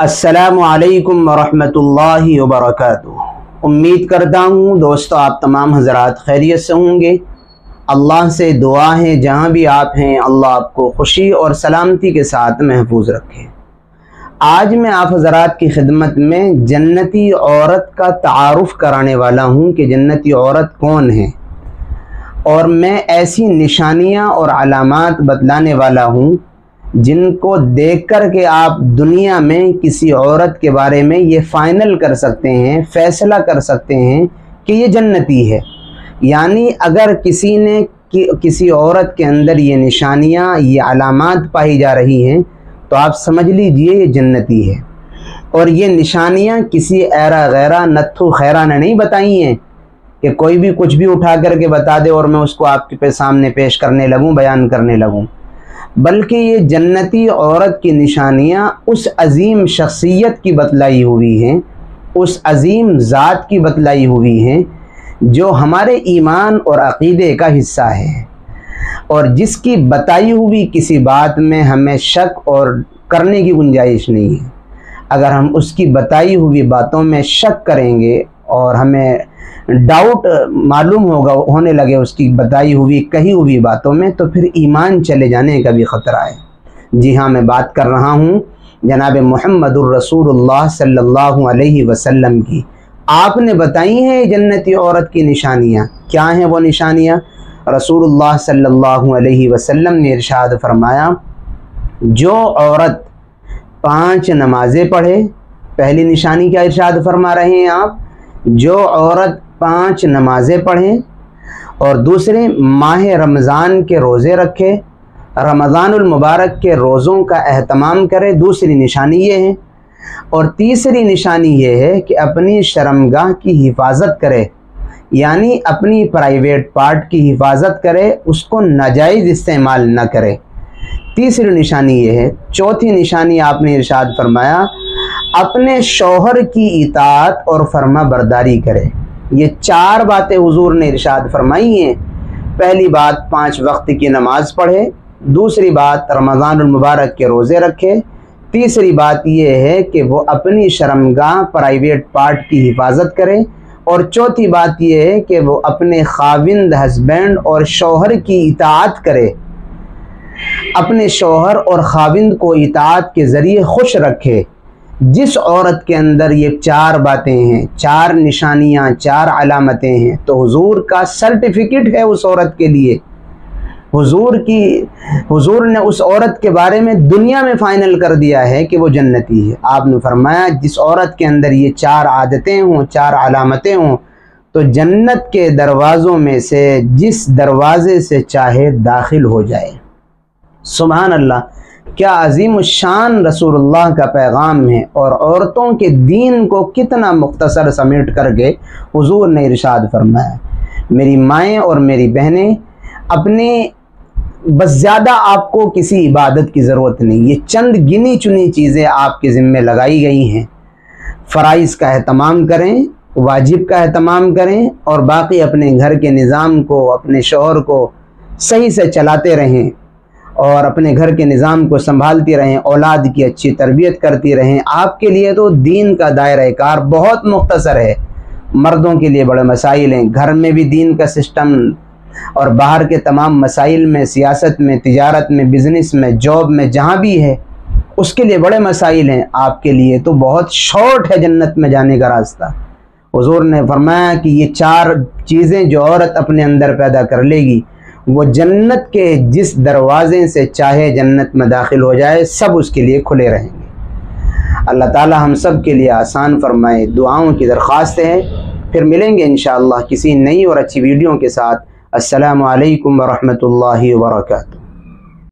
अस्सलामु अलैकुम वरहमतुल्लाहि वबरकातुहू। उम्मीद करता हूँ दोस्तों आप तमाम हज़रात खैरियत से होंगे। अल्लाह से दुआ है जहाँ भी आप हैं अल्लाह आपको खुशी और सलामती के साथ महफूज रखे। आज मैं आप हज़रात की खिदमत में जन्नती औरत का तारुफ़ कराने वाला हूँ कि जन्नती औरत कौन है, और मैं ऐसी निशानियाँ और अलामात बतलाने वाला हूँ जिनको देख कर के आप दुनिया में किसी औरत के बारे में ये फ़ाइनल कर सकते हैं, फ़ैसला कर सकते हैं कि ये जन्नती है। यानी अगर किसी ने किसी औरत के अंदर ये निशानियाँ, ये अलामात पाई जा रही हैं तो आप समझ लीजिए ये जन्नती है। और ये निशानियाँ किसी ऐरा गैरा नत्थु खैरा ने नहीं बताई हैं कि कोई भी कुछ भी उठा करके बता दे और मैं उसको आपके सामने पेश करने लगूँ, बयान करने लगूँ, बल्कि ये जन्नती औरत की निशानियाँ उस अज़ीम शख्सियत की बतलाई हुई हैं, उस अज़ीम ज़ात की बतलाई हुई हैं जो हमारे ईमान और अक़ीदे का हिस्सा है, और जिसकी बताई हुई किसी बात में हमें शक और करने की गुंजाइश नहीं है। अगर हम उसकी बताई हुई बातों में शक करेंगे और हमें डाउट मालूम होने लगे उसकी बताई हुई कही हुई बातों में, तो फिर ईमान चले जाने का भी ख़तरा है। जी हाँ, मैं बात कर रहा हूँ जनाब मुहम्मदुर रसूलुल्लाह सल्लल्लाहु अलैहि वसल्लम की। आपने बताई हैं जन्नती औरत की निशानियाँ। क्या हैं वो निशानियाँ? रसूलुल्लाह सल्लल्लाहु अलैहि वसल्लम ने इरशाद फरमाया, जो औरत 5 नमाज़ें पढ़े, पहली निशानी क्या इरशाद फरमा रहे हैं आप? जो औरत 5 नमाज़ें पढ़ें और दूसरे माह रमज़ान के रोज़े रखे, रमज़ानुल मुबारक के रोज़ों का एहतमाम करे, दूसरी निशानी ये है। और तीसरी निशानी ये है कि अपनी शर्मगाह की हिफाजत करे, यानी अपनी प्राइवेट पार्ट की हिफाजत करे, उसको नाजायज़ इस्तेमाल न करे। तीसरी निशानी ये है। चौथी निशानी आपने इरशाद फरमाया, अपने शौहर की इताअत और फर्मा बरदारी करे। ये 4 बातें हुजूर ने इरशाद फरमाई हैं। पहली बात 5 वक्त की नमाज़ पढ़े, दूसरी बात रमज़ानुल मुबारक के रोज़े रखे, तीसरी बात ये है कि वो अपनी शर्मगाह प्राइवेट पार्ट की हिफाजत करे, और चौथी बात ये है कि वो अपने खाविंद हस्बैंड और शौहर की इताअत करे, अपने शौहर और खाविंद को इताअत के ज़रिए खुश रखे। जिस औरत के अंदर ये 4 बातें हैं, 4 निशानियाँ, 4 अलामतें हैं, तो हुजूर का सर्टिफिकेट है उस औरत के लिए। हुजूर ने उस औरत के बारे में दुनिया में फ़ाइनल कर दिया है कि वो जन्नती है। आपने फरमाया जिस औरत के अंदर ये 4 आदतें हों, 4 अलामतें हों, तो जन्नत के दरवाज़ों में से जिस दरवाज़े से चाहे दाखिल हो जाए। सुभान अल्लाह, क्या अज़ीम शान रसूलुल्लाह का पैगाम है, और औरतों के दीन को कितना मुख्तसर समेट करके हुजूर ने इरशाद फरमाया। मेरी माएँ और मेरी बहनें, अपने बस ज़्यादा आपको किसी इबादत की ज़रूरत नहीं, ये चंद गिनी चुनी चीज़ें आपके ज़िम्मे लगाई गई हैं। फ़राइज़ का एहतमाम करें, वाजिब का एहतमाम करें, और बाकी अपने घर के निज़ाम को, अपने शौहर को सही से चलाते रहें, और अपने घर के निज़ाम को संभालती रहें, औलाद की अच्छी तरबियत करती रहें। आपके लिए तो दीन का दायरा कार बहुत मुख्तसर है। मर्दों के लिए बड़े मसाइल हैं, घर में भी दीन का सिस्टम, और बाहर के तमाम मसाइल में, सियासत में, तिजारत में, बिज़नेस में, जॉब में, जहाँ भी है उसके लिए बड़े मसाइल हैं। आपके लिए तो बहुत शॉर्ट है जन्नत में जाने का रास्ता। हुजूर ने फरमाया कि ये 4 चीज़ें जो औरत अपने अंदर पैदा कर लेगी, वो जन्नत के जिस दरवाज़े से चाहे जन्नत में दाखिल हो जाए, सब उसके लिए खुले रहेंगे। अल्लाह ताला हम सब के लिए आसान फरमाए। दुआओं की दरख्वास्त है। फिर मिलेंगे इंशाअल्लाह किसी नई और अच्छी वीडियो के साथ। अस्सलामु अलैकुम वरहमतुल्लाहि वबरकातुहू।